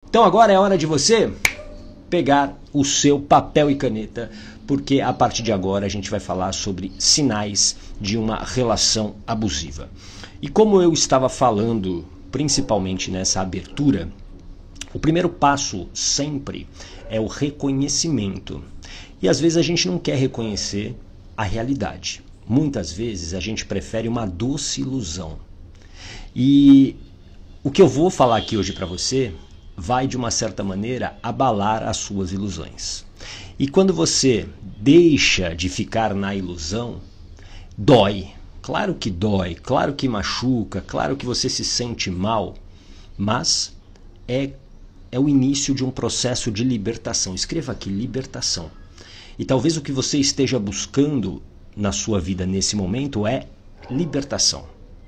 Então agora é hora de você pegar o seu papel e caneta, porque a partir de agora a gente vai falar sobre sinais de uma relação abusiva. E como eu estava falando, principalmente nessa abertura, o primeiro passo sempre é o reconhecimento. E às vezes a gente não quer reconhecer a realidade. Muitas vezes a gente prefere uma doce ilusão. E o que eu vou falar aqui hoje para você vai, de uma certa maneira, abalar as suas ilusões. E quando você deixa de ficar na ilusão, dói. Claro que dói, claro que machuca, claro que você se sente mal, mas é o início de um processo de libertação. Escreva aqui, libertação. E talvez o que você esteja buscando na sua vida nesse momento é libertação.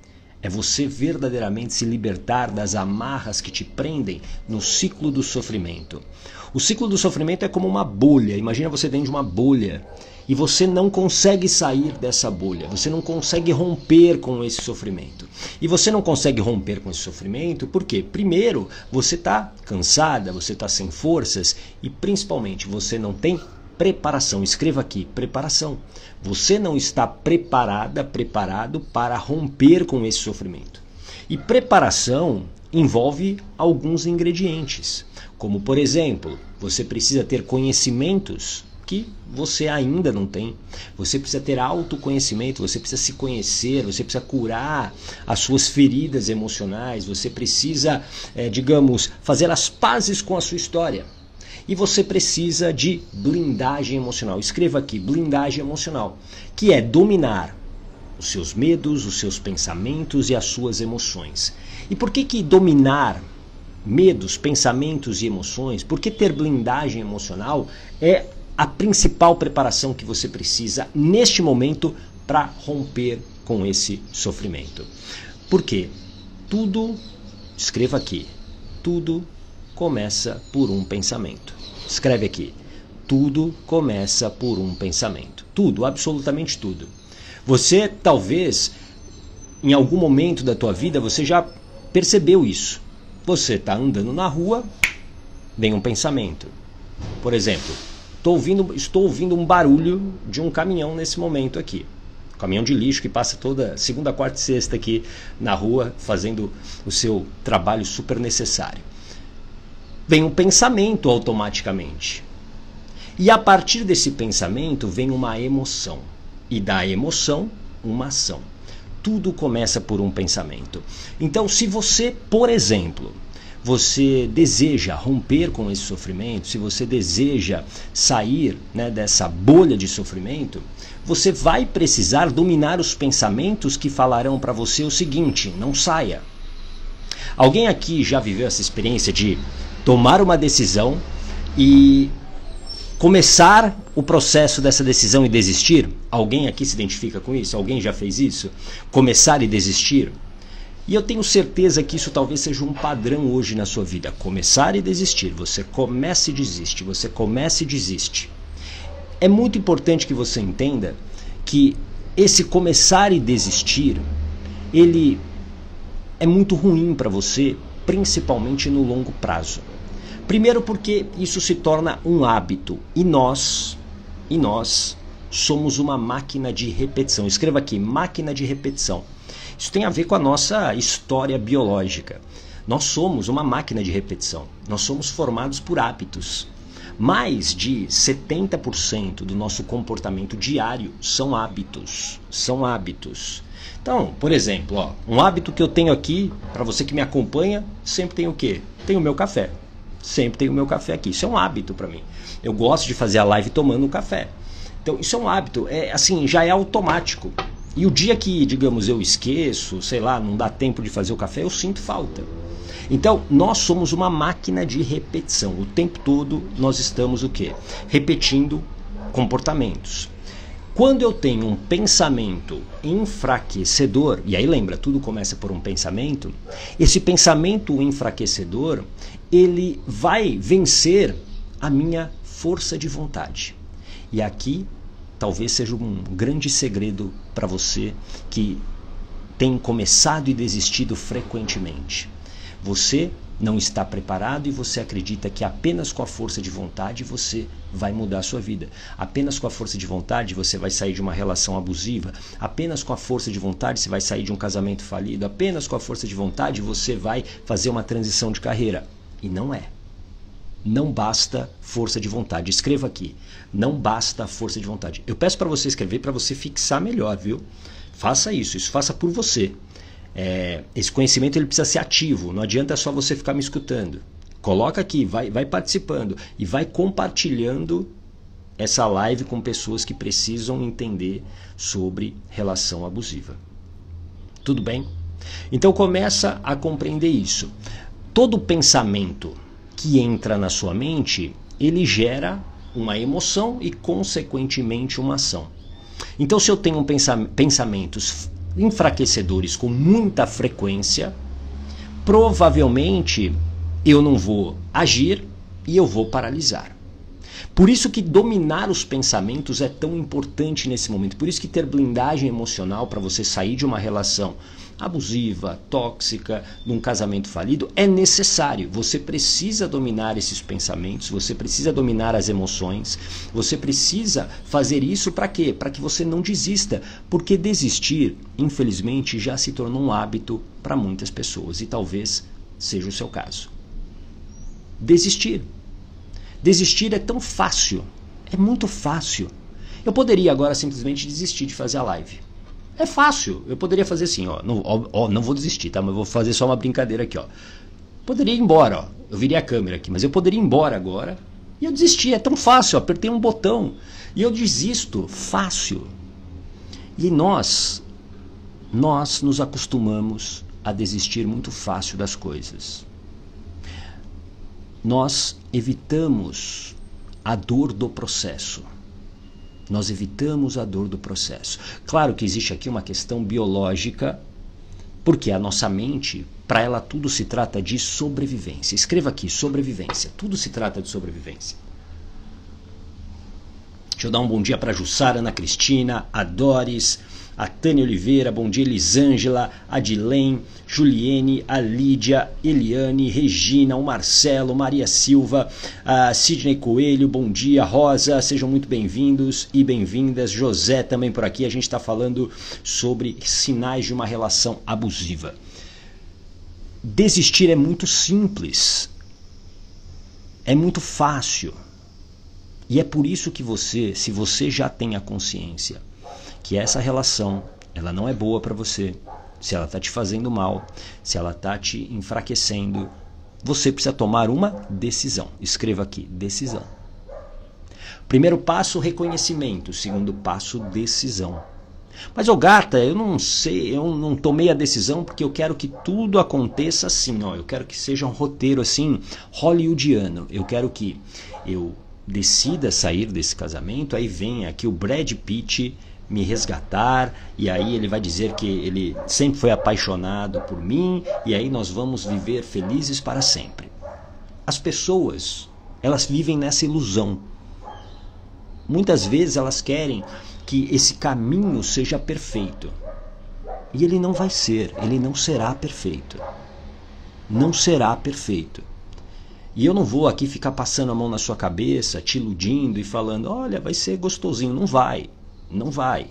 É você verdadeiramente se libertar das amarras que te prendem no ciclo do sofrimento. O ciclo do sofrimento é como uma bolha. Imagina você dentro de uma bolha e você não consegue sair dessa bolha. Você não consegue romper com esse sofrimento. E você não consegue romper com esse sofrimento porque, primeiro, você está cansada, você está sem forças e, principalmente, você não tem preparação. Escreva aqui, preparação. Você não está preparado para romper com esse sofrimento. E preparação envolve alguns ingredientes, como, por exemplo, você precisa ter conhecimentos que você ainda não tem. Você precisa ter autoconhecimento, você precisa se conhecer, você precisa curar as suas feridas emocionais, você precisa, digamos, fazer as pazes com a sua história. E você precisa de blindagem emocional. Escreva aqui, blindagem emocional, que é dominar os seus medos, os seus pensamentos e as suas emoções. E por que dominar medos, pensamentos e emoções? Porque ter blindagem emocional é a principal preparação que você precisa neste momento para romper com esse sofrimento. Por quê? Tudo, escreva aqui, tudo começa por um pensamento. Escreve aqui. Tudo começa por um pensamento. Tudo, absolutamente tudo. Você talvez, em algum momento da tua vida, você já percebeu isso. Você está andando na rua, vem um pensamento. Por exemplo, estou ouvindo um barulho de um caminhão nesse momento aqui. Caminhão de lixo que passa toda segunda, quarta e sexta aqui na rua, fazendo o seu trabalho super necessário. Vem um pensamento automaticamente. E a partir desse pensamento vem uma emoção. E da emoção, uma ação. Tudo começa por um pensamento. Então, se você, por exemplo, você deseja romper com esse sofrimento, se você deseja sair, dessa bolha de sofrimento, você vai precisar dominar os pensamentos que falarão para você o seguinte: não saia. Alguém aqui já viveu essa experiência de tomar uma decisão e começar o processo dessa decisão e desistir? Alguém aqui se identifica com isso? Alguém já fez isso? Começar e desistir? E eu tenho certeza que isso talvez seja um padrão hoje na sua vida. Começar e desistir. Você começa e desiste. Você começa e desiste. É muito importante que você entenda que esse começar e desistir, ele é muito ruim para você, principalmente no longo prazo. Primeiro porque isso se torna um hábito e nós somos uma máquina de repetição. Escreva aqui, máquina de repetição. Isso tem a ver com a nossa história biológica. Nós somos uma máquina de repetição. Nós somos formados por hábitos. Mais de 70% do nosso comportamento diário são hábitos. São hábitos. Então, por exemplo, um hábito que eu tenho aqui, para você que me acompanha, sempre tem o quê? Tem o meu café. Sempre tem o meu café aqui. Isso é um hábito para mim. Eu gosto de fazer a live tomando um café. Então, isso é um hábito. Já é automático. E o dia que, digamos, eu esqueço, sei lá, não dá tempo de fazer o café, eu sinto falta. Então, nós somos uma máquina de repetição. O tempo todo nós estamos o quê? Repetindo comportamentos. Quando eu tenho um pensamento enfraquecedor, e aí lembra, tudo começa por um pensamento, esse pensamento enfraquecedor, ele vai vencer a minha força de vontade. E aqui talvez seja um grande segredo para você que tem começado e desistido frequentemente. Você não está preparado e você acredita que apenas com a força de vontade você vai mudar a sua vida. Apenas com a força de vontade você vai sair de uma relação abusiva. Apenas com a força de vontade você vai sair de um casamento falido. Apenas com a força de vontade você vai fazer uma transição de carreira. E não é. Não basta força de vontade. Escreva aqui. Não basta força de vontade. Eu peço para você escrever para você fixar melhor, viu? Faça isso. Isso faça por você. Esse conhecimento ele precisa ser ativo. Não adianta só você ficar me escutando. Coloca aqui, vai participando e vai compartilhando essa live com pessoas que precisam entender sobre relação abusiva. Tudo bem? Então começa a compreender isso. Todo pensamento que entra na sua mente, ele gera uma emoção e consequentemente uma ação. Então se eu tenho pensamentos enfraquecedores com muita frequência, provavelmente eu não vou agir e eu vou paralisar. Por isso que dominar os pensamentos é tão importante nesse momento. Por isso que ter blindagem emocional para você sair de uma relação abusiva, tóxica, num casamento falido, é necessário. Você precisa dominar esses pensamentos, você precisa dominar as emoções, você precisa fazer isso para quê? Para que você não desista, porque desistir, infelizmente, já se tornou um hábito para muitas pessoas e talvez seja o seu caso. Desistir. Desistir é tão fácil, é muito fácil. Eu poderia agora simplesmente desistir de fazer a live. É fácil, eu poderia fazer assim, não vou desistir, tá? Mas vou fazer só uma brincadeira aqui, ó. Poderia ir embora, ó. Eu virei a câmera aqui, mas eu poderia ir embora agora e eu desisti. É tão fácil, eu apertei um botão e eu desisto, fácil. E nós nos acostumamos a desistir muito fácil das coisas. Nós evitamos a dor do processo. Nós evitamos a dor do processo. Claro que existe aqui uma questão biológica, porque a nossa mente, para ela tudo se trata de sobrevivência. Escreva aqui, sobrevivência. Tudo se trata de sobrevivência. Deixa eu dar um bom dia para a Jussara, Ana Cristina, a Doris, a Tânia Oliveira, bom dia Elisângela, a Dilene, Juliene, a Lídia, Eliane, Regina, o Marcelo, Maria Silva, a Sidney Coelho, bom dia, Rosa, sejam muito bem-vindos e bem-vindas, José também por aqui. A gente está falando sobre sinais de uma relação abusiva. Desistir é muito simples, é muito fácil, e é por isso que você, se você já tem a consciência que essa relação, ela não é boa para você, se ela está te fazendo mal, se ela está te enfraquecendo, você precisa tomar uma decisão. Escreva aqui, decisão. Primeiro passo, reconhecimento. Segundo passo, decisão. Mas, ô gata, eu não sei, eu não tomei a decisão porque eu quero que tudo aconteça assim, ó. Eu quero que seja um roteiro assim, hollywoodiano. Eu quero que eu decida sair desse casamento, aí vem aqui o Brad Pitt me resgatar, e aí ele vai dizer que ele sempre foi apaixonado por mim, e aí nós vamos viver felizes para sempre. As pessoas, elas vivem nessa ilusão. Muitas vezes elas querem que esse caminho seja perfeito. E ele não vai ser, ele não será perfeito. Não será perfeito. E eu não vou aqui ficar passando a mão na sua cabeça, te iludindo e falando, olha, vai ser gostosinho. Não vai. Não vai.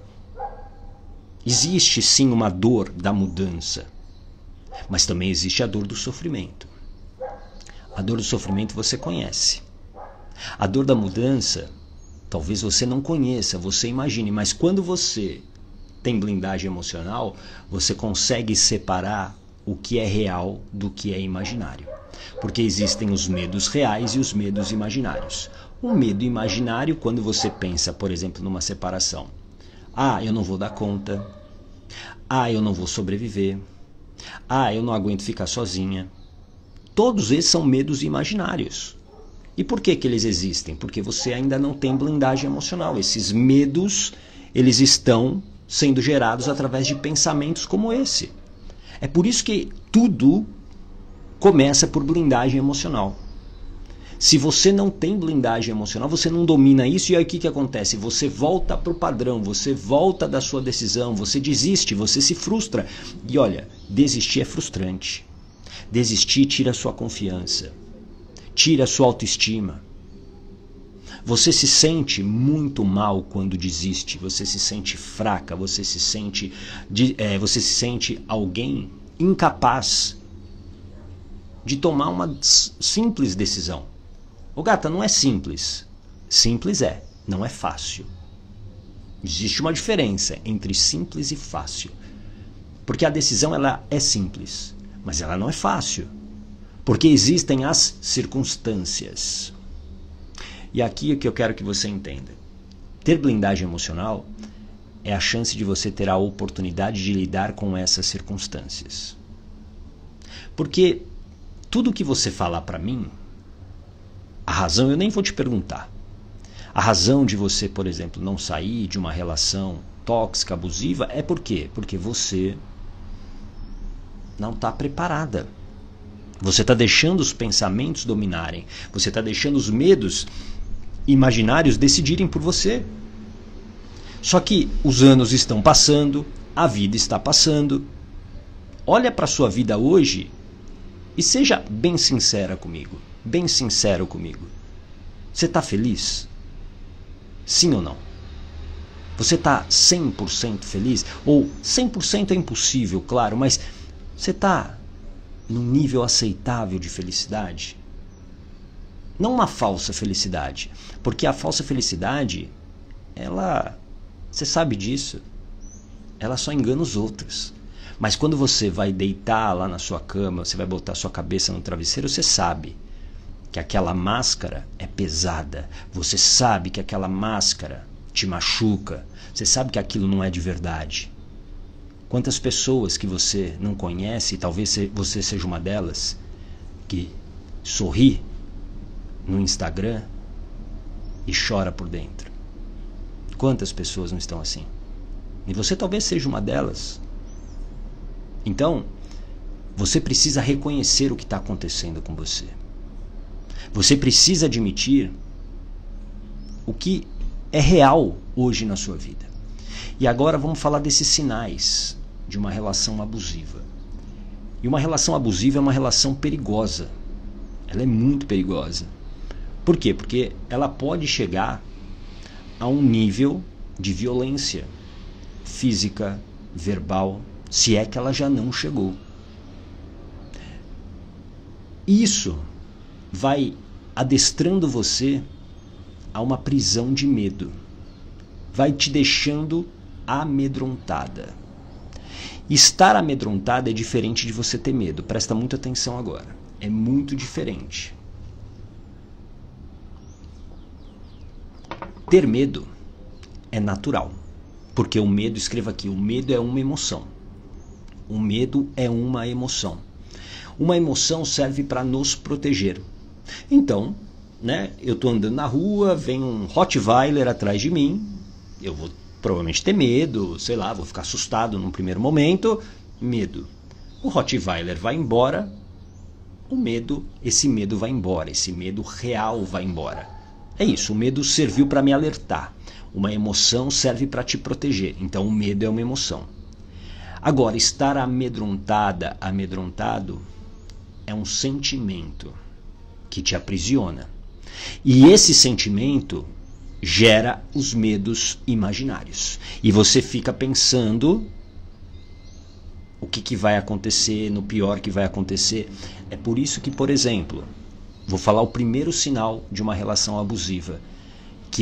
Existe sim uma dor da mudança, mas também existe a dor do sofrimento. A dor do sofrimento você conhece. A dor da mudança, talvez você não conheça, você imagine, mas quando você tem blindagem emocional, você consegue separar o que é real do que é imaginário. Porque existem os medos reais e os medos imaginários. O medo imaginário, quando você pensa, por exemplo, numa separação. Ah, eu não vou dar conta. Ah, eu não vou sobreviver. Ah, eu não aguento ficar sozinha. Todos esses são medos imaginários. E por que eles existem? Porque você ainda não tem blindagem emocional. Esses medos, eles estão sendo gerados através de pensamentos como esse. É por isso que tudo começa por blindagem emocional. Se você não tem blindagem emocional, você não domina isso, e aí o que acontece? Você volta para o padrão, você volta da sua decisão, você desiste, você se frustra. E olha, desistir é frustrante. Desistir tira a sua confiança, tira a sua autoestima. Você se sente muito mal quando desiste, você se sente fraca, você se sente alguém incapaz de tomar uma simples decisão. Ô gata, não é simples. Simples é, não é fácil. Existe uma diferença entre simples e fácil. Porque a decisão ela é simples, mas ela não é fácil. Porque existem as circunstâncias. E aqui é o que eu quero que você entenda. Ter blindagem emocional é a chance de você ter a oportunidade de lidar com essas circunstâncias. Porque tudo que você falar para mim, a razão eu nem vou te perguntar. A razão de você, por exemplo, não sair de uma relação tóxica, abusiva, é por quê? Porque você não está preparada. Você está deixando os pensamentos dominarem. Você está deixando os medos imaginários decidirem por você. Só que os anos estão passando, a vida está passando. Olha para a sua vida hoje e seja bem sincera comigo. Bem sincero comigo. Você está feliz? Sim ou não? Você está 100% feliz? Ou 100% é impossível, claro, mas você está num nível aceitável de felicidade? Não uma falsa felicidade, porque a falsa felicidade, você sabe disso, ela só engana os outros. Mas quando você vai deitar lá na sua cama, você vai botar sua cabeça no travesseiro, você sabe que aquela máscara é pesada. Você sabe que aquela máscara te machuca. Você sabe que aquilo não é de verdade. Quantas pessoas que você não conhece, e talvez você seja uma delas, que sorri no Instagram e chora por dentro. Quantas pessoas não estão assim? E você talvez seja uma delas. Então, você precisa reconhecer o que está acontecendo com você. Você precisa admitir o que é real hoje na sua vida. E agora vamos falar desses sinais de uma relação abusiva. E uma relação abusiva é uma relação perigosa. Ela é muito perigosa. Por quê? Porque ela pode chegar a um nível de violência física, verbal, se é que ela já não chegou. Isso vai adestrando você a uma prisão de medo. Vai te deixando amedrontada. Estar amedrontada é diferente de você ter medo. Presta muita atenção agora. É muito diferente. Ter medo é natural. Porque o medo, escreva aqui, o medo é uma emoção. O medo é uma emoção. Uma emoção serve para nos proteger. Então, eu estou andando na rua, vem um Rottweiler atrás de mim, eu vou provavelmente ter medo, sei lá, vou ficar assustado num primeiro momento, medo. O Rottweiler vai embora, esse medo vai embora, esse medo real vai embora. É isso, o medo serviu para me alertar. Uma emoção serve para te proteger, então o medo é uma emoção. Agora, estar amedrontada, amedrontado, é um sentimento que te aprisiona. E esse sentimento gera os medos imaginários. E você fica pensando o que vai acontecer, no pior que vai acontecer. É por isso que, por exemplo, vou falar o primeiro sinal de uma relação abusiva, que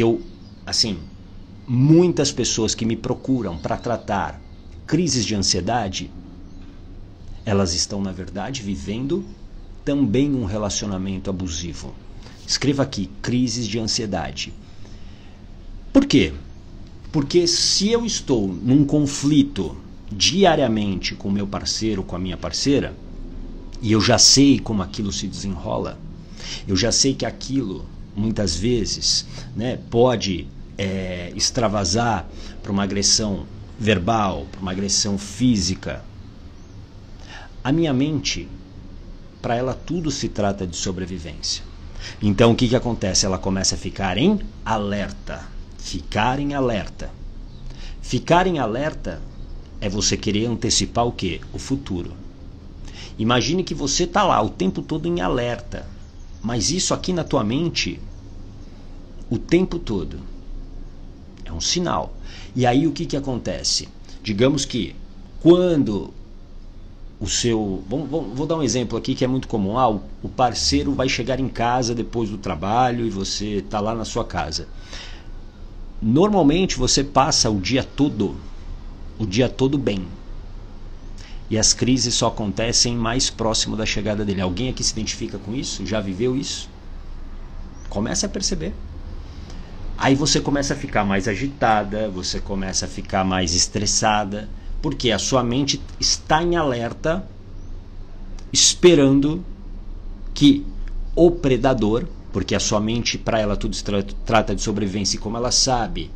muitas pessoas que me procuram para tratar crises de ansiedade, elas estão, na verdade, vivendo também um relacionamento abusivo. Escreva aqui, crises de ansiedade. Por quê? Porque se eu estou num conflito diariamente com o meu parceiro, com a minha parceira, e eu já sei como aquilo se desenrola, eu já sei que aquilo, muitas vezes, pode extravasar para uma agressão verbal, para uma agressão física. A minha mente, para ela tudo se trata de sobrevivência. Então o que acontece? Ela começa a ficar em alerta. Ficar em alerta. Ficar em alerta é você querer antecipar o quê? O futuro. Imagine que você está lá o tempo todo em alerta, mas isso aqui na tua mente, o tempo todo, é um sinal. E aí o que acontece? Digamos que quando o seu... Vou dar um exemplo aqui que é muito comum. O parceiro vai chegar em casa depois do trabalho e você está lá na sua casa. Normalmente você passa o dia todo bem. E as crises só acontecem mais próximo da chegada dele. Alguém aqui se identifica com isso? Já viveu isso? Começa a perceber. Aí você começa a ficar mais agitada, você começa a ficar mais estressada, porque a sua mente está em alerta, esperando que o predador, porque a sua mente, para ela tudo se trata de sobrevivência, e como ela sabe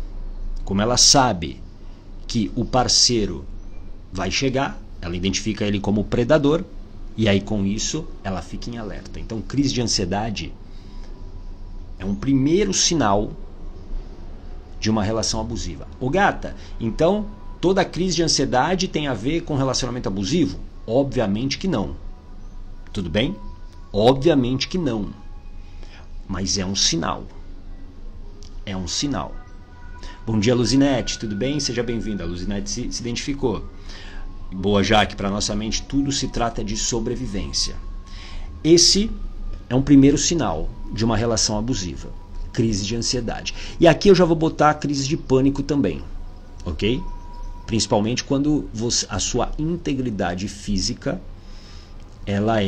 que o parceiro vai chegar, ela identifica ele como predador, e aí com isso ela fica em alerta. Então crise de ansiedade é um primeiro sinal de uma relação abusiva. Ô gata, então toda crise de ansiedade tem a ver com relacionamento abusivo? Obviamente que não. Tudo bem? Obviamente que não. Mas é um sinal. É um sinal. Bom dia, Luzinete, tudo bem? Seja bem-vinda. A Luzinete se identificou. Boa, Jaque, para nossa mente tudo se trata de sobrevivência. Esse é um primeiro sinal de uma relação abusiva. Crise de ansiedade. E aqui eu já vou botar a crise de pânico também. Ok? Principalmente quando a sua integridade física ela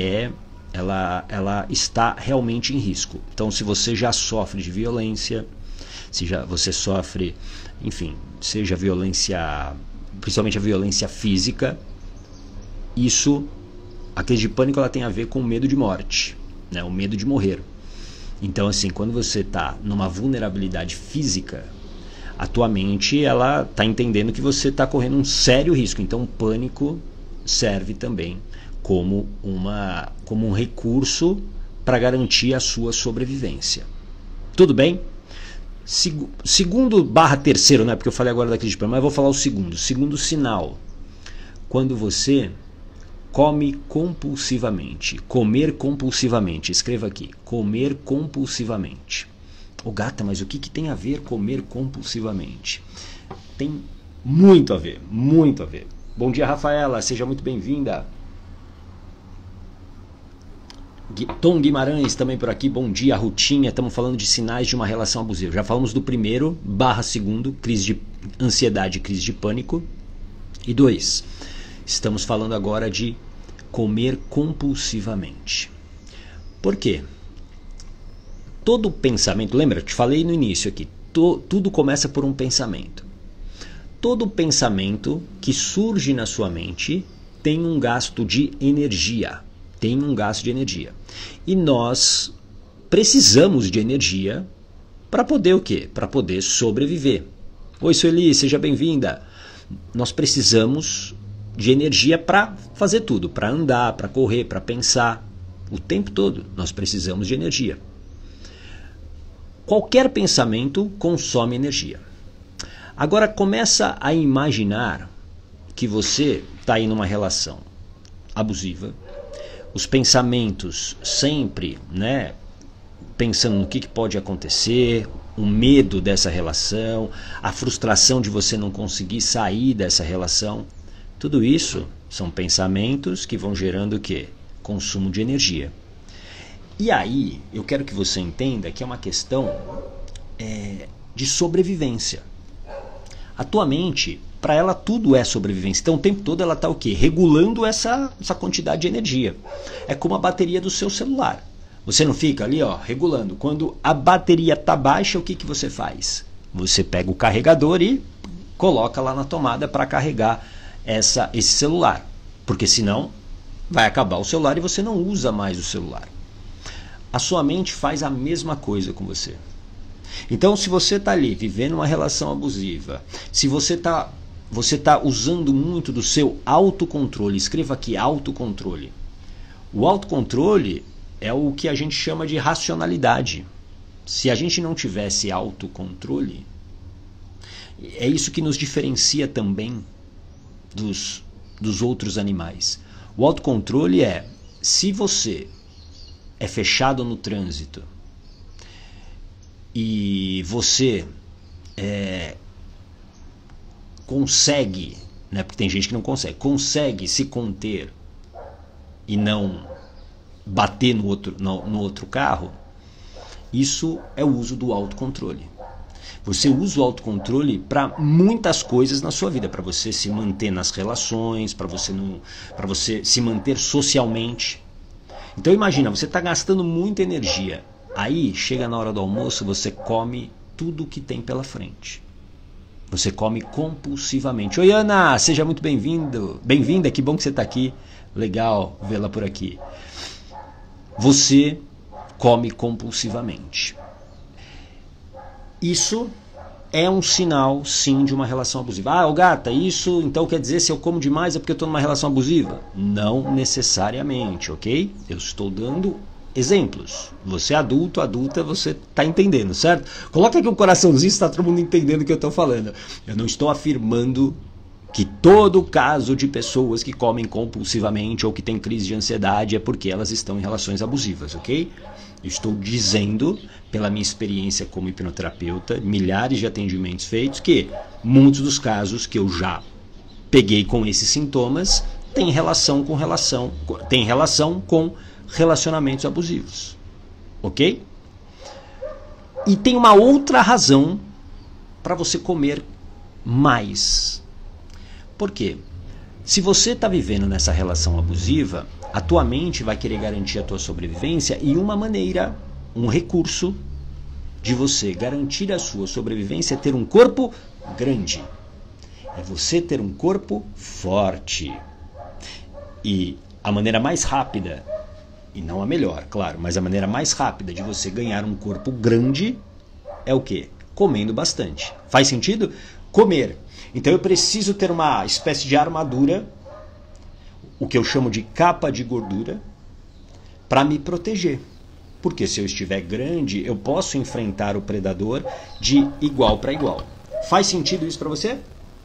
está realmente em risco. Então, se você já sofre de violência, se você sofre, enfim, seja violência, principalmente a violência física, a crise de pânico ela tem a ver com o medo de morte, né? O medo de morrer. Então, assim, quando você está numa vulnerabilidade física, a tua mente ela está entendendo que você está correndo um sério risco. Então, o pânico serve também como um recurso para garantir a sua sobrevivência. Tudo bem? Segundo/terceiro, né? Porque eu falei agora da crise de pânico, mas eu vou falar o segundo. Segundo sinal, quando você come compulsivamente. Comer compulsivamente. Escreva aqui. Comer compulsivamente. Ô gata, mas o que tem a ver comer compulsivamente? Tem muito a ver. Muito a ver. Bom dia, Rafaela. Seja muito bem-vinda. Tom Guimarães também por aqui. Bom dia, Rutinha. Estamos falando de sinais de uma relação abusiva. Já falamos do primeiro/segundo, crise de ansiedade, crise de pânico. E 2. Estamos falando agora de comer compulsivamente. Por quê? Todo pensamento, lembra? Te falei no início aqui, tudo começa por um pensamento. Todo pensamento que surge na sua mente tem um gasto de energia. E nós precisamos de energia para poder o quê? Para poder sobreviver. Oi, Sueli, seja bem-vinda. Nós precisamos de energia para fazer tudo, para andar, para correr, para pensar. O tempo todo nós precisamos de energia. Qualquer pensamento consome energia. Agora começa a imaginar que você está aí numa relação abusiva. Os pensamentos sempre, né, pensando no que pode acontecer, o medo dessa relação, a frustração de você não conseguir sair dessa relação. Tudo isso são pensamentos que vão gerando o quê? Consumo de energia. E aí, eu quero que você entenda que é uma questão de sobrevivência. A tua mente, para ela tudo é sobrevivência. Então o tempo todo ela está o quê? Regulando essa quantidade de energia. É como a bateria do seu celular. Você não fica ali regulando. Quando a bateria está baixa, o que você faz? Você pega o carregador e coloca lá na tomada para carregar esse celular. Porque senão vai acabar o celular e você não usa mais o celular. A sua mente faz a mesma coisa com você. Então, se você está ali vivendo uma relação abusiva, se você está usando muito do seu autocontrole, escreva aqui autocontrole. O autocontrole é o que a gente chama de racionalidade. Se a gente não tivesse autocontrole, é isso que nos diferencia também dos outros animais. O autocontrole é, se você é fechado no trânsito e você consegue, né, porque tem gente que não consegue se conter e não bater no outro carro, isso é o uso do autocontrole. Você usa o autocontrole para muitas coisas na sua vida, para você se manter nas relações, para você se manter socialmente. Então imagina, você está gastando muita energia, aí chega na hora do almoço, você come tudo que tem pela frente. Você come compulsivamente. Oi Ana, seja muito bem-vinda, que bom que você está aqui, legal vê-la por aqui. Você come compulsivamente. Isso é um sinal, sim, de uma relação abusiva. Ah, gata, isso então quer dizer se eu como demais é porque eu estou numa relação abusiva? Não necessariamente, ok? Eu estou dando exemplos. Você é adulto, adulta, você está entendendo, certo? Coloca aqui um coraçãozinho se está todo mundo entendendo o que eu estou falando. Eu não estou afirmando que todo caso de pessoas que comem compulsivamente ou que têm crise de ansiedade é porque elas estão em relações abusivas, ok? Eu estou dizendo, pela minha experiência como hipnoterapeuta, milhares de atendimentos feitos, que muitos dos casos que eu já peguei com esses sintomas têm relação com relacionamentos abusivos, ok? E tem uma outra razão para você comer mais. Por quê? Se você está vivendo nessa relação abusiva, a tua mente vai querer garantir a tua sobrevivência e uma maneira, um recurso de você garantir a sua sobrevivência é ter um corpo grande. É você ter um corpo forte. E a maneira mais rápida, e não a melhor, claro, mas a maneira mais rápida de você ganhar um corpo grande é o quê? Comendo bastante. Faz sentido? Comer. Então eu preciso ter uma espécie de armadura, o que eu chamo de capa de gordura, para me proteger. Porque se eu estiver grande, eu posso enfrentar o predador de igual para igual. Faz sentido isso para você?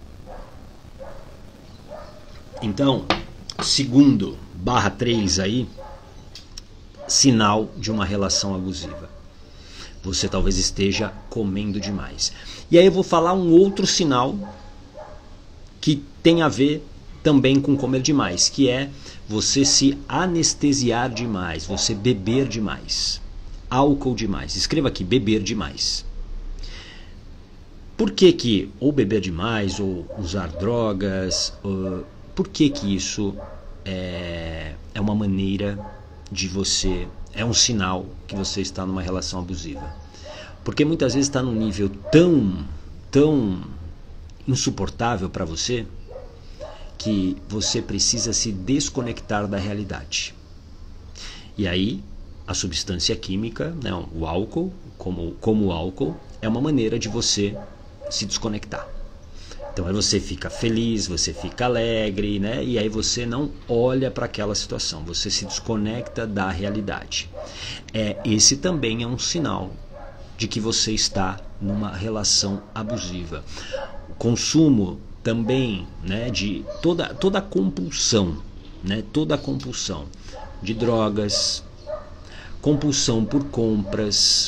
Então, segundo /3 aí, sinal de uma relação abusiva. Você talvez esteja comendo demais. E aí eu vou falar um outro sinal que tem a ver também com comer demais, que é você se anestesiar demais, você beber demais, álcool demais. Escreva aqui, beber demais. Por que ou beber demais, ou usar drogas, por que isso é uma maneira de você, é um sinal que você está numa relação abusiva? Porque muitas vezes está num nível tão insuportável para você, que você precisa se desconectar da realidade. E aí, a substância química, né, o álcool, como o álcool, é uma maneira de você se desconectar. Então aí você fica feliz, você fica alegre, né? E aí você não olha para aquela situação, você se desconecta da realidade. Esse também é um sinal de que você está numa relação abusiva. O consumo também, né, de toda a compulsão, né, toda a compulsão de drogas, compulsão por compras,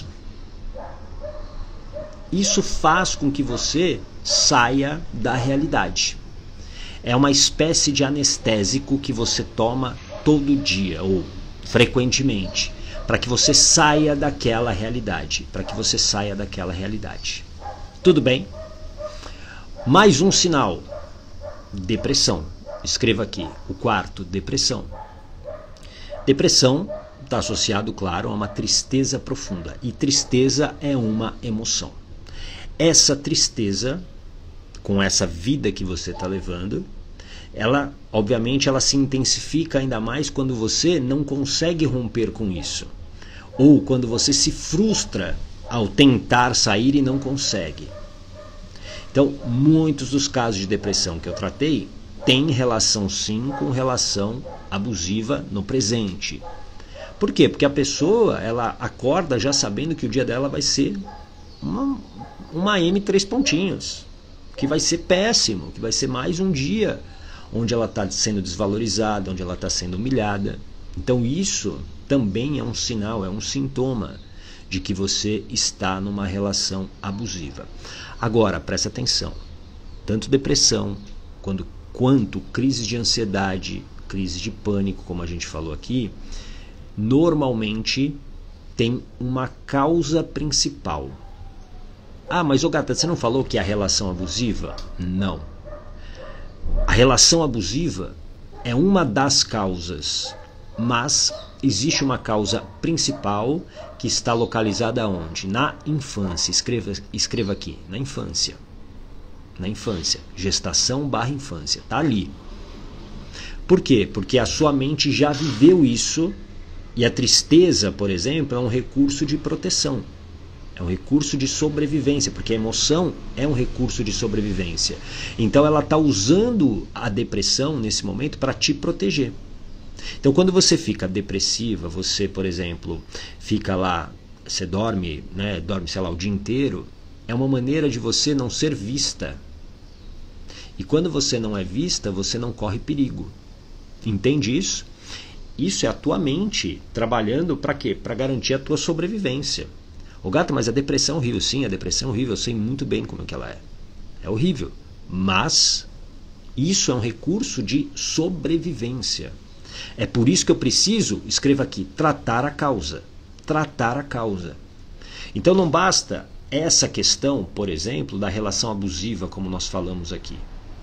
isso faz com que você saia da realidade. É uma espécie de anestésico que você toma todo dia ou frequentemente, para que você saia daquela realidade, Tudo bem? Mais um sinal, depressão. Escreva aqui, o quarto, depressão. Depressão está associado, claro, a uma tristeza profunda. E tristeza é uma emoção. Essa tristeza, com essa vida que você está levando, obviamente, ela se intensifica ainda mais quando você não consegue romper com isso. Ou quando você se frustra ao tentar sair e não consegue. Então, muitos dos casos de depressão que eu tratei têm relação sim com relação abusiva no presente. Por quê? Porque a pessoa, ela acorda já sabendo que o dia dela vai ser uma M3 pontinhos, que vai ser péssimo, que vai ser mais um dia onde ela está sendo desvalorizada, onde ela está sendo humilhada. Então isso também é um sinal, é um sintoma de que você está numa relação abusiva. Agora, presta atenção, tanto depressão quanto crise de ansiedade, crise de pânico, como a gente falou aqui, normalmente tem uma causa principal. Ah, mas ô gata, você não falou que é a relação abusiva? Não. A relação abusiva é uma das causas, mas existe uma causa principal que está localizada onde? Na infância. Escreva aqui, na infância. Na infância. Gestação/infância. Está ali. Por quê? Porque a sua mente já viveu isso, e a tristeza, por exemplo, é um recurso de proteção. É um recurso de sobrevivência, porque a emoção é um recurso de sobrevivência. Então ela está usando a depressão nesse momento para te proteger. Então quando você fica depressiva, você, por exemplo, fica lá, você dorme, né, dorme, sei lá, o dia inteiro, é uma maneira de você não ser vista. E quando você não é vista, você não corre perigo. Entende isso? Isso é a tua mente trabalhando para quê? Para garantir a tua sobrevivência. Ô gato, mas a depressão é horrível. Sim, a depressão é horrível, eu sei muito bem como é que ela é. É horrível. Mas isso é um recurso de sobrevivência. É por isso que eu preciso, escreva aqui, tratar a causa. Tratar a causa. Então não basta essa questão, por exemplo, da relação abusiva, como nós falamos aqui.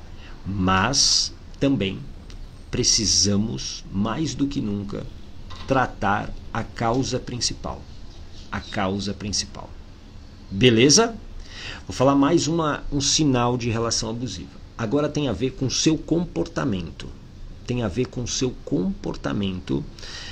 Mas também precisamos, mais do que nunca, tratar a causa principal. A causa principal. Beleza? Vou falar mais um sinal de relação abusiva. Agora tem a ver com o seu comportamento. Tem a ver com o seu comportamento,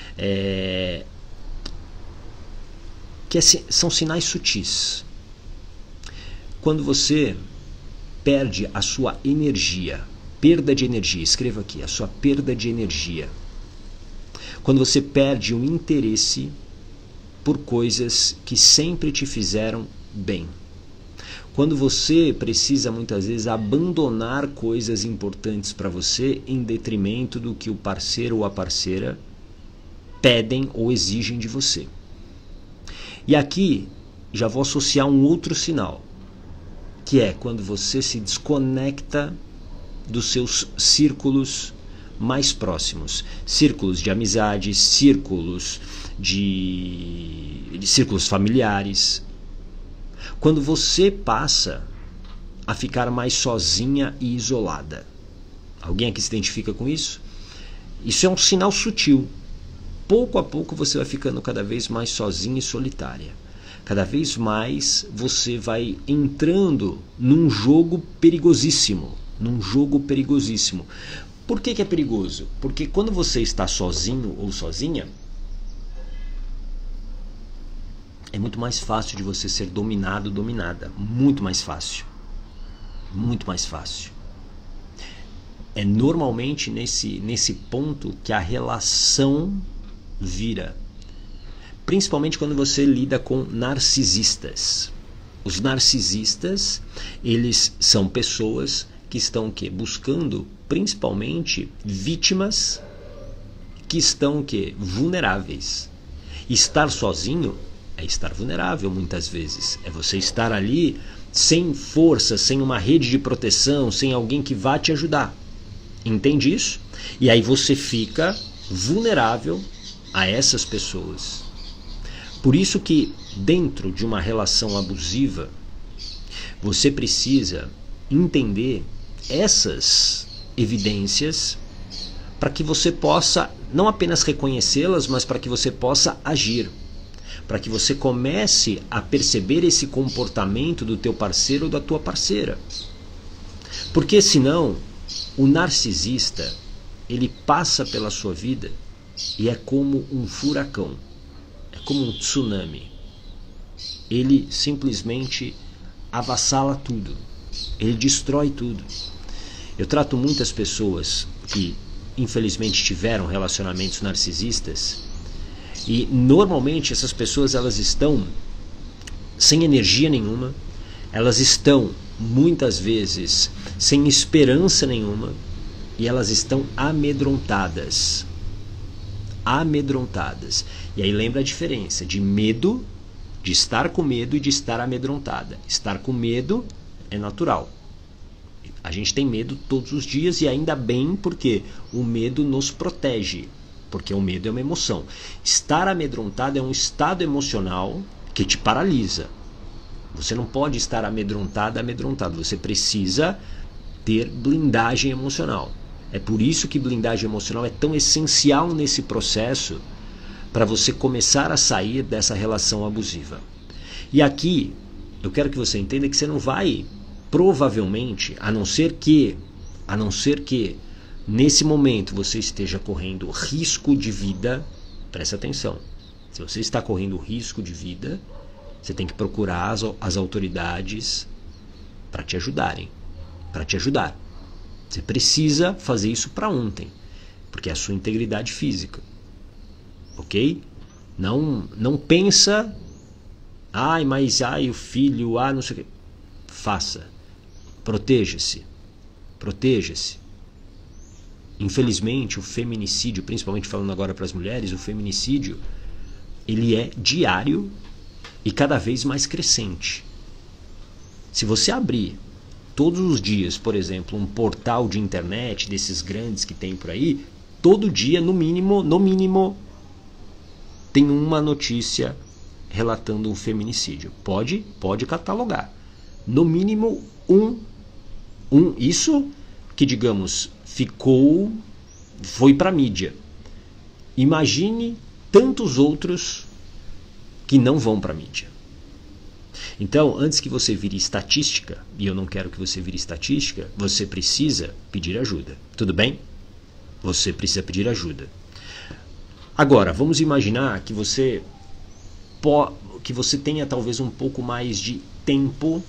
são sinais sutis. Quando você perde a sua energia, perda de energia, escreva aqui, a sua perda de energia. Quando você perde o interesse por coisas que sempre te fizeram bem. Quando você precisa muitas vezes abandonar coisas importantes para você em detrimento do que o parceiro ou a parceira pedem ou exigem de você. E aqui já vou associar um outro sinal, que é quando você se desconecta dos seus círculos mais próximos, círculos de amizade, círculos de círculos familiares. Quando você passa a ficar mais sozinha e isolada. Alguém aqui se identifica com isso? Isso é um sinal sutil. Pouco a pouco você vai ficando cada vez mais sozinha e solitária. Cada vez mais você vai entrando num jogo perigosíssimo. Num jogo perigosíssimo. Por que é perigoso? Porque quando você está sozinho ou sozinha, é muito mais fácil de você ser dominado, dominada. Muito mais fácil. Muito mais fácil. É normalmente nesse ponto que a relação vira. Principalmente quando você lida com narcisistas. Os narcisistas, eles são pessoas que estão o quê? Buscando principalmente vítimas que estão o quê? Vulneráveis. Estar sozinho é estar vulnerável muitas vezes. É você estar ali sem força, sem uma rede de proteção, sem alguém que vá te ajudar. Entende isso? E aí você fica vulnerável a essas pessoas. Por isso que dentro de uma relação abusiva, você precisa entender essas evidências para que você possa não apenas reconhecê-las, mas para que você possa agir. Para que você comece a perceber esse comportamento do teu parceiro ou da tua parceira. Porque senão, o narcisista, ele passa pela sua vida e é como um furacão, é como um tsunami. Ele simplesmente avassala tudo, ele destrói tudo. Eu trato muitas pessoas que infelizmente tiveram relacionamentos narcisistas e normalmente essas pessoas elas estão sem energia nenhuma, elas estão muitas vezes sem esperança nenhuma e elas estão amedrontadas. Amedrontadas. E aí lembra a diferença de medo, de estar com medo e de estar amedrontada. Estar com medo é natural. A gente tem medo todos os dias e ainda bem porque o medo nos protege. Porque o medo é uma emoção. Estar amedrontado é um estado emocional que te paralisa. Você não pode estar amedrontado. Você precisa ter blindagem emocional. É por isso que blindagem emocional é tão essencial nesse processo para você começar a sair dessa relação abusiva. E aqui eu quero que você entenda que você não vai, provavelmente, a não ser que nesse momento você esteja correndo risco de vida. Presta atenção. Se você está correndo risco de vida, você tem que procurar as autoridades para te ajudarem. Para te ajudar. Você precisa fazer isso para ontem, porque é a sua integridade física. Ok? Não pensa, o filho, não sei o quê. Faça. Proteja-se. Proteja-se. Infelizmente, o feminicídio, principalmente falando agora para as mulheres, o feminicídio, ele é diário e cada vez mais crescente. Se você abrir todos os dias, por exemplo, um portal de internet desses grandes que tem por aí, todo dia, no mínimo, tem uma notícia relatando um feminicídio. Pode catalogar. No mínimo isso que, digamos, foi para a mídia. Imagine tantos outros que não vão para a mídia. Então, antes que você vire estatística, e eu não quero que você vire estatística, você precisa pedir ajuda. Tudo bem? Você precisa pedir ajuda. Agora, vamos imaginar que você tenha talvez um pouco mais de tempo,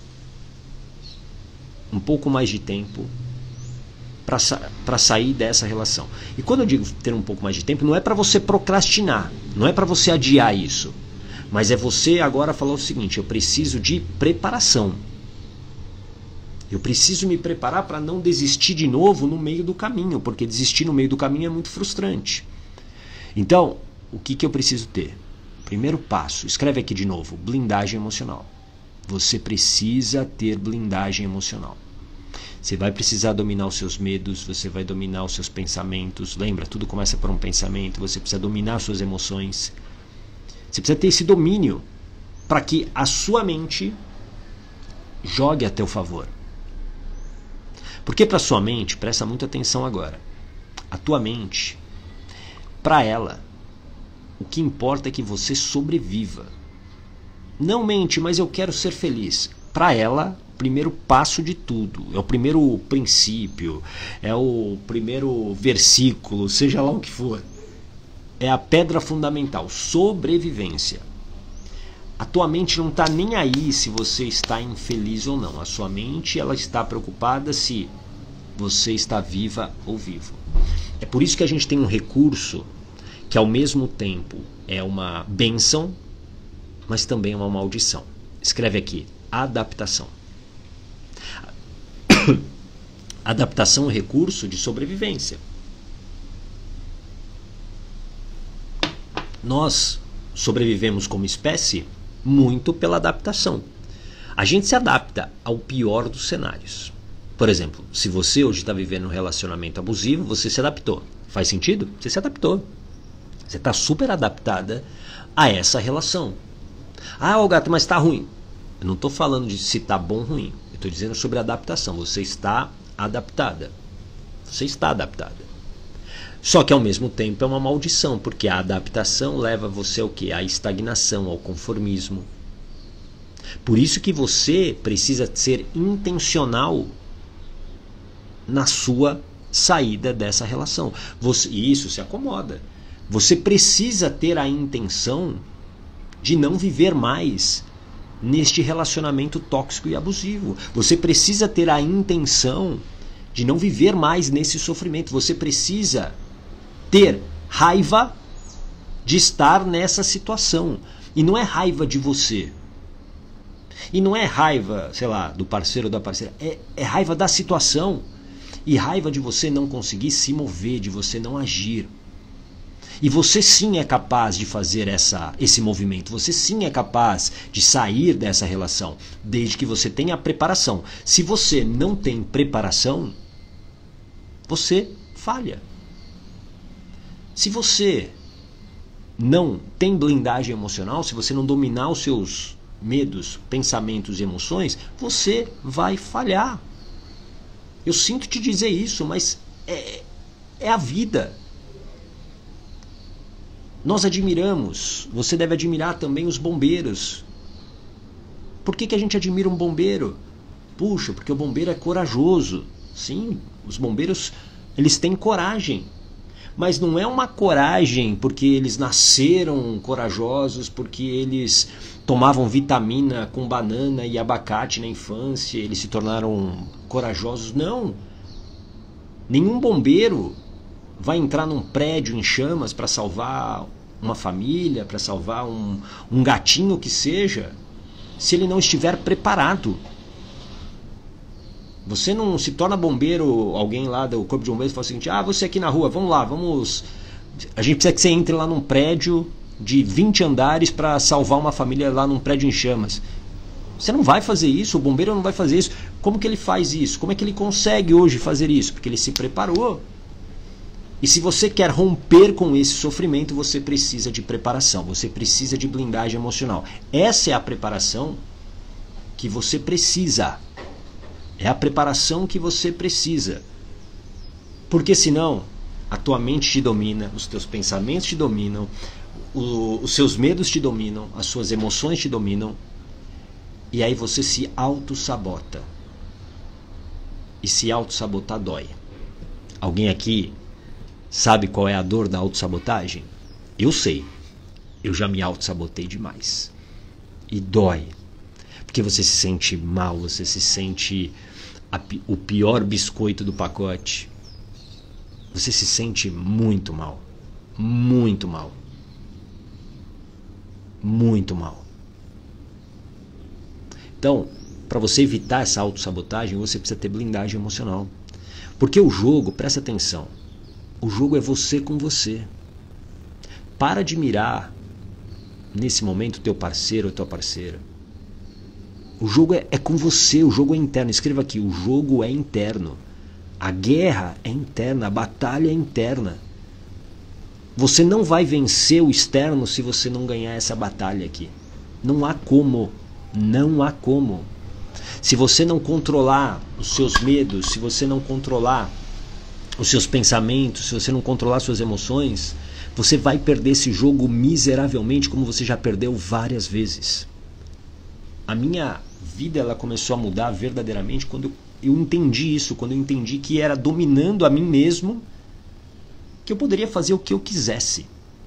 para sair dessa relação. E quando eu digo ter um pouco mais de tempo, não é para você procrastinar, não é para você adiar isso. Mas é você agora falar o seguinte: eu preciso de preparação. Eu preciso me preparar para não desistir de novo no meio do caminho, porque desistir no meio do caminho é muito frustrante. Então, o que eu preciso ter? Primeiro passo, escreve aqui de novo, blindagem emocional. Você precisa ter blindagem emocional. Você vai precisar dominar os seus medos, você vai dominar os seus pensamentos. Lembra, tudo começa por um pensamento. Você precisa dominar as suas emoções. Você precisa ter esse domínio para que a sua mente jogue a teu favor. Porque para a sua mente, presta muita atenção agora, a tua mente, para ela, o que importa é que você sobreviva. Não, mente, mas eu quero ser feliz. Para ela, o primeiro passo de tudo, é o primeiro princípio, é o primeiro versículo, seja lá o que for. É a pedra fundamental, sobrevivência. A tua mente não está nem aí se você está infeliz ou não. A sua mente, ela está preocupada se você está viva ou vivo. É por isso que a gente tem um recurso que ao mesmo tempo é uma bênção, mas também é uma maldição. Escreve aqui, adaptação. Adaptação é um recurso de sobrevivência. Nós sobrevivemos como espécie muito pela adaptação. A gente se adapta ao pior dos cenários. Por exemplo, se você hoje está vivendo um relacionamento abusivo, você se adaptou. Faz sentido? Você se adaptou. Você está super adaptada a essa relação. Ô gato, mas está ruim. Eu não estou falando de se está bom ou ruim. Eu estou dizendo sobre adaptação. Você está adaptada. Você está adaptada. Só que ao mesmo tempo é uma maldição, porque a adaptação leva você ao quê? À estagnação, ao conformismo. Por isso que você precisa ser intencional na sua saída dessa relação. E isso se acomoda. Você precisa ter a intenção de não viver mais neste relacionamento tóxico e abusivo. Você precisa ter a intenção de não viver mais nesse sofrimento. Você precisa ter raiva de estar nessa situação. E não é raiva de você. E não é raiva, sei lá, do parceiro ou da parceira. É raiva da situação. E raiva de você não conseguir se mover, de você não agir. E você sim é capaz de fazer esse movimento. Você sim é capaz de sair dessa relação, desde que você tenha a preparação. Se você não tem preparação, você falha. Se você não tem blindagem emocional, se você não dominar os seus medos, pensamentos e emoções, você vai falhar. Eu sinto te dizer isso, mas é a vida. Nós admiramos, você deve admirar também os bombeiros. Por que a gente admira um bombeiro? Puxa, porque o bombeiro é corajoso. Sim, os bombeiros, eles têm coragem. Mas não é uma coragem porque eles nasceram corajosos, porque eles tomavam vitamina com banana e abacate na infância, eles se tornaram corajosos. Não. Nenhum bombeiro vai entrar num prédio em chamas para salvar uma família, para salvar um gatinho que seja, se ele não estiver preparado. Você não se torna bombeiro, alguém lá do corpo de bombeiros fala o seguinte: você aqui na rua, vamos lá, a gente precisa que você entre lá num prédio de 20 andares para salvar uma família lá num prédio em chamas. Você não vai fazer isso, o bombeiro não vai fazer isso. Como que ele faz isso? Como é que ele consegue hoje fazer isso? Porque ele se preparou. E se você quer romper com esse sofrimento, você precisa de preparação, você precisa de blindagem emocional. Essa é a preparação que você precisa. É a preparação que você precisa. Porque senão, a tua mente te domina, os teus pensamentos te dominam, os seus medos te dominam, as suas emoções te dominam, e aí você se auto-sabota. E se auto-sabotar dói. Alguém aqui sabe qual é a dor da autossabotagem? Eu sei. Eu já me auto-sabotei demais. E dói. Porque você se sente mal, você se sente o pior biscoito do pacote. Você se sente muito mal. Muito mal. Muito mal. Então, para você evitar essa autossabotagem, você precisa ter blindagem emocional. Porque o jogo, presta atenção, o jogo é você com você. Para de mirar, nesse momento, teu parceiro ou tua parceira. O jogo é com você, o jogo é interno. Escreva aqui, o jogo é interno. A guerra é interna, a batalha é interna. Você não vai vencer o externo se você não ganhar essa batalha aqui. Não há como. Não há como. Se você não controlar os seus medos, se você não controlar os seus pensamentos, se você não controlar suas emoções, você vai perder esse jogo miseravelmente, como você já perdeu várias vezes. A minha vida ela começou a mudar verdadeiramente quando eu entendi isso, quando eu entendi que era dominando a mim mesmo que eu poderia fazer o que eu quisesse.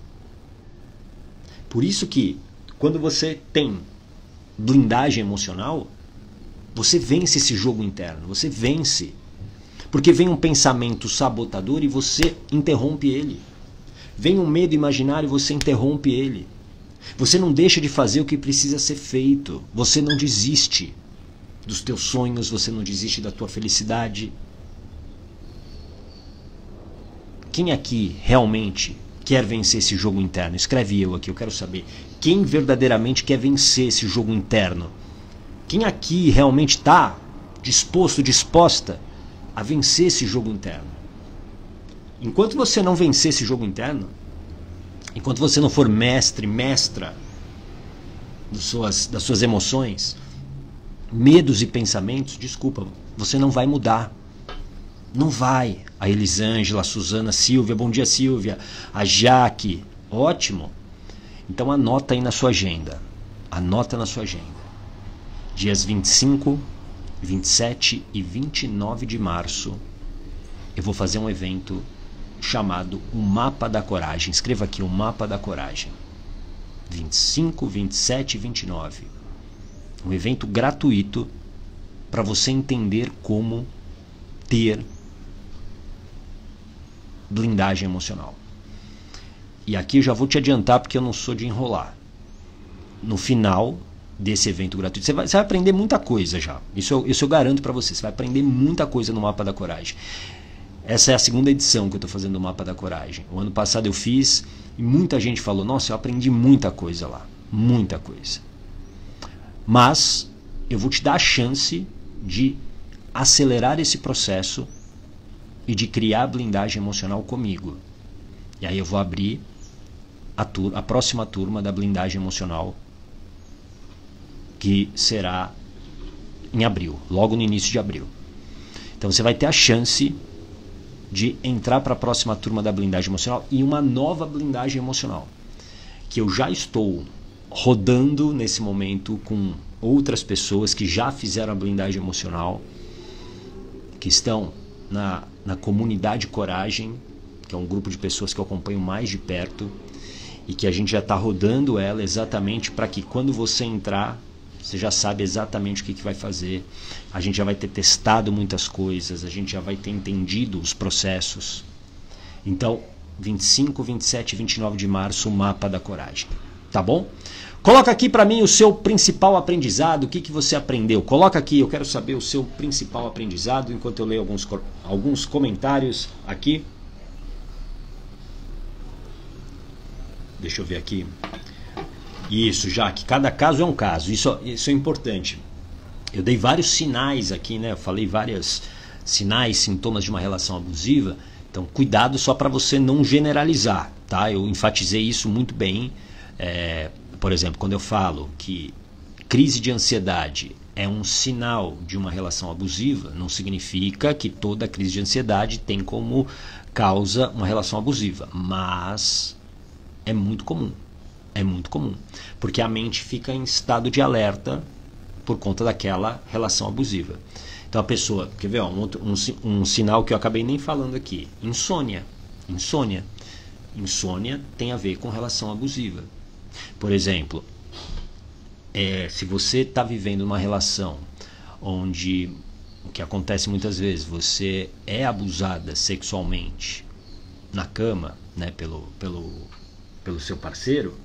Por isso que quando você tem blindagem emocional, você vence esse jogo interno, você vence. Porque vem um pensamento sabotador e você interrompe ele. Vem um medo imaginário e você interrompe ele. Você não deixa de fazer o que precisa ser feito. Você não desiste dos teus sonhos, você não desiste da tua felicidade. Quem aqui realmente quer vencer esse jogo interno? Escreve eu aqui, eu quero saber. Quem verdadeiramente quer vencer esse jogo interno? Quem aqui realmente está disposto, disposta a vencer esse jogo interno? Enquanto você não vencer esse jogo interno, enquanto você não for mestre, mestra das suas emoções, medos e pensamentos, desculpa, você não vai mudar. Não vai. A Elisângela, a Suzana, a Silvia, bom dia Silvia, a Jaque, ótimo. Então anota aí na sua agenda. Anota na sua agenda. Dias 25, 27 e 29 de março, eu vou fazer um evento chamado O Mapa da Coragem. Escreva aqui, O Mapa da Coragem. 25, 27 e 29. Um evento gratuito para você entender como ter blindagem emocional. E aqui eu já vou te adiantar porque eu não sou de enrolar. No final desse evento gratuito. Você vai aprender muita coisa já. Isso eu garanto para você. Você vai aprender muita coisa no Mapa da Coragem. Essa é a segunda edição que eu estou fazendo do Mapa da Coragem. O ano passado eu fiz e muita gente falou: nossa, eu aprendi muita coisa lá. Muita coisa. Mas eu vou te dar a chance de acelerar esse processo e de criar blindagem emocional comigo. E aí eu vou abrir a próxima turma da blindagem emocional, que será em abril, logo no início de abril. Então você vai ter a chance de entrar para a próxima turma da blindagem emocional e uma nova blindagem emocional, que eu já estou rodando nesse momento com outras pessoas que já fizeram a blindagem emocional, que estão na comunidade Coragem, que é um grupo de pessoas que eu acompanho mais de perto, e que a gente já está rodando ela exatamente para que quando você entrar, você já sabe exatamente o que vai fazer. A gente já vai ter testado muitas coisas, a gente já vai ter entendido os processos. Então, 25, 27 e 29 de março, o Mapa da Coragem. Tá bom? Coloca aqui para mim o seu principal aprendizado, o que você aprendeu. Coloca aqui, eu quero saber o seu principal aprendizado, enquanto eu leio alguns comentários aqui. Deixa eu ver aqui. Isso, Jaque, cada caso é um caso. Isso é importante. Eu dei vários sinais aqui, né? Eu falei vários sinais, sintomas de uma relação abusiva. Então, cuidado só para você não generalizar, tá? Eu enfatizei isso muito bem. Por exemplo, quando eu falo que crise de ansiedade é um sinal de uma relação abusiva, não significa que toda crise de ansiedade tem como causa uma relação abusiva. Mas é muito comum. É muito comum, porque a mente fica em estado de alerta por conta daquela relação abusiva. Então a pessoa, quer ver, um sinal que eu acabei nem falando aqui: insônia. Insônia tem a ver com relação abusiva. Por exemplo, se você está vivendo uma relação onde, o que acontece muitas vezes, você é abusada sexualmente na cama, né, pelo seu parceiro,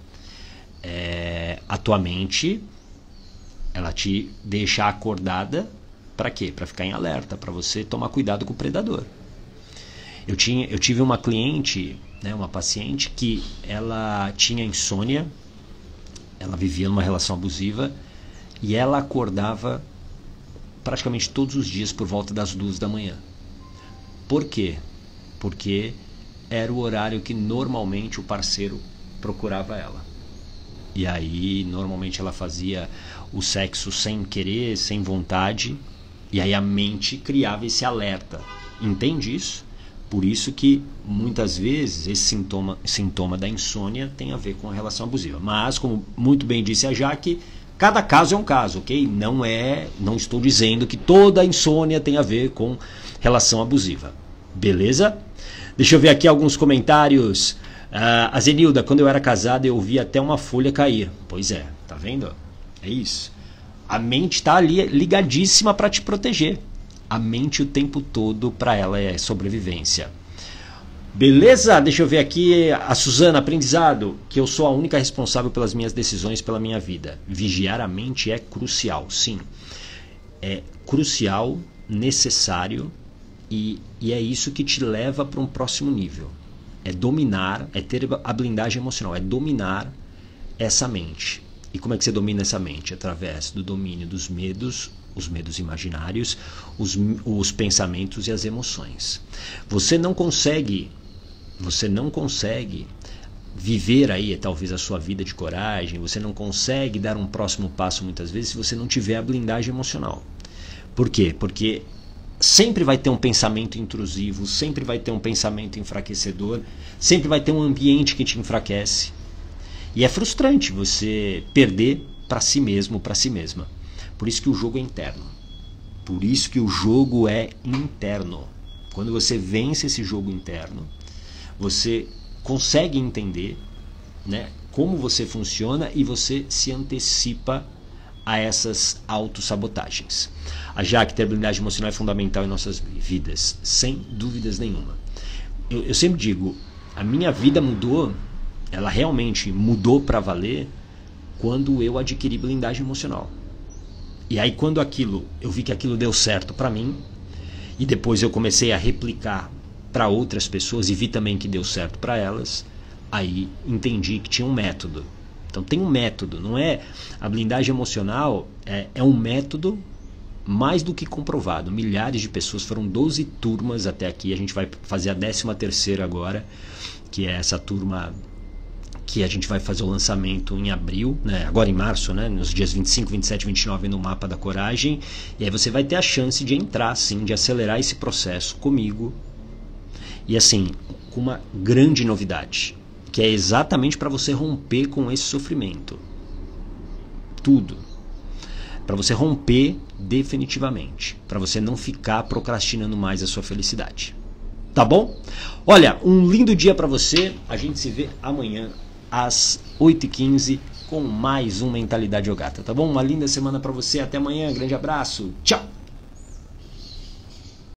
a tua mente, ela te deixa acordada para quê? Para ficar em alerta, para você tomar cuidado com o predador. Eu tive uma cliente, né, uma paciente, que ela tinha insônia, ela vivia numa relação abusiva e ela acordava praticamente todos os dias por volta das 2 da manhã. Por quê? Porque era o horário que normalmente o parceiro procurava ela. E aí normalmente ela fazia o sexo sem querer, sem vontade, e aí a mente criava esse alerta. Entende isso? Por isso que muitas vezes esse sintoma da insônia tem a ver com a relação abusiva. Mas, como muito bem disse a Jaque, cada caso é um caso, ok? Não estou dizendo que toda insônia tem a ver com relação abusiva. Beleza? Deixa eu ver aqui alguns comentários. A Zenilda: quando eu era casada eu via até uma folha cair. Pois é, tá vendo? É isso. A mente está ali ligadíssima para te proteger. A mente o tempo todo para ela é sobrevivência. Beleza? Deixa eu ver aqui a Suzana: aprendizado, que eu sou a única responsável pelas minhas decisões, pela minha vida. Vigiar a mente é crucial, sim. É crucial, necessário, e é isso que te leva para um próximo nível. É dominar, é ter a blindagem emocional, é dominar essa mente. E como é que você domina essa mente? Através do domínio dos medos, os medos imaginários, os pensamentos e as emoções. Você não consegue viver aí talvez a sua vida de coragem, você não consegue dar um próximo passo muitas vezes se você não tiver a blindagem emocional. Por quê? Porque sempre vai ter um pensamento intrusivo, sempre vai ter um pensamento enfraquecedor, sempre vai ter um ambiente que te enfraquece. E é frustrante você perder para si mesmo, para si mesma. Por isso que o jogo é interno. Por isso que o jogo é interno. Quando você vence esse jogo interno, você consegue entender, né, como você funciona e você se antecipa a essas autossabotagens. A Jaque: ter blindagem emocional é fundamental em nossas vidas, sem dúvidas nenhuma. Eu sempre digo, a minha vida mudou, ela realmente mudou para valer quando eu adquiri blindagem emocional. E aí quando eu vi que aquilo deu certo para mim, e depois eu comecei a replicar para outras pessoas e vi também que deu certo para elas, aí entendi que tinha um método. Então tem um método, não é? A blindagem emocional é um método mais do que comprovado. Milhares de pessoas, foram 12 turmas até aqui, a gente vai fazer a 13ª agora, que é essa turma que a gente vai fazer o lançamento em abril, né? Agora em março, né? Nos dias 25, 27 e 29 no Mapa da Coragem, e aí você vai ter a chance de entrar, sim, de acelerar esse processo comigo, e assim, com uma grande novidade, que é exatamente para você romper com esse sofrimento. Tudo. Para você romper definitivamente. Para você não ficar procrastinando mais a sua felicidade. Tá bom? Olha, um lindo dia para você. A gente se vê amanhã às 8h15 com mais um Mentalidade Yogata. Tá bom? Uma linda semana para você. Até amanhã. Grande abraço. Tchau.